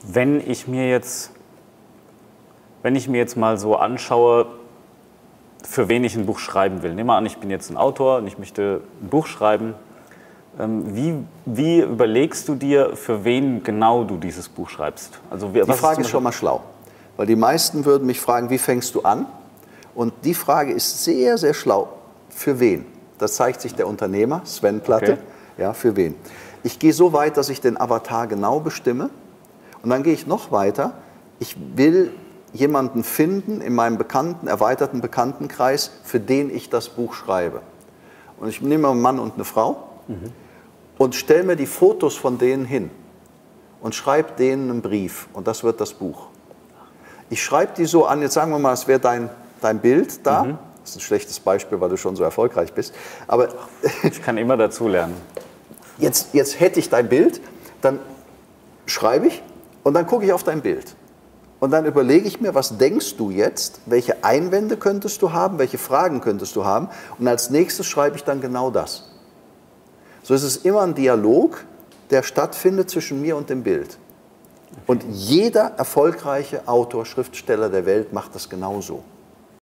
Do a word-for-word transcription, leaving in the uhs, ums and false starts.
Wenn ich mir jetzt, wenn ich mir jetzt mal so anschaue, für wen ich ein Buch schreiben will. Nehmen wir an, ich bin jetzt ein Autor und ich möchte ein Buch schreiben. Wie, wie überlegst du dir, für wen genau du dieses Buch schreibst? Also, die was Frage ist ist schon mal schlau, weil die meisten würden mich fragen, wie fängst du an? Und die Frage ist sehr, sehr schlau. Für wen? Das zeigt sich der Unternehmer, Sven Platte. Okay. Ja, für wen? Ich gehe so weit, dass ich den Avatar genau bestimme. Und dann gehe ich noch weiter. Ich will jemanden finden in meinem bekannten, erweiterten Bekanntenkreis, für den ich das Buch schreibe. Und ich nehme einen Mann und eine Frau mhm. und stelle mir die Fotos von denen hin und schreibe denen einen Brief. Und das wird das Buch. Ich schreibe die so an, jetzt sagen wir mal, es wäre dein, dein Bild da. Mhm. Das ist ein schlechtes Beispiel, weil du schon so erfolgreich bist. Aber ich kann immer dazulernen. Jetzt, jetzt hätte ich dein Bild, dann schreibe ich und dann gucke ich auf dein Bild. Und dann überlege ich mir, was denkst du jetzt, welche Einwände könntest du haben, welche Fragen könntest du haben. Und als nächstes schreibe ich dann genau das. So ist es immer ein Dialog, der stattfindet zwischen mir und dem Bild. Und jeder erfolgreiche Autor, Schriftsteller der Welt macht das genauso.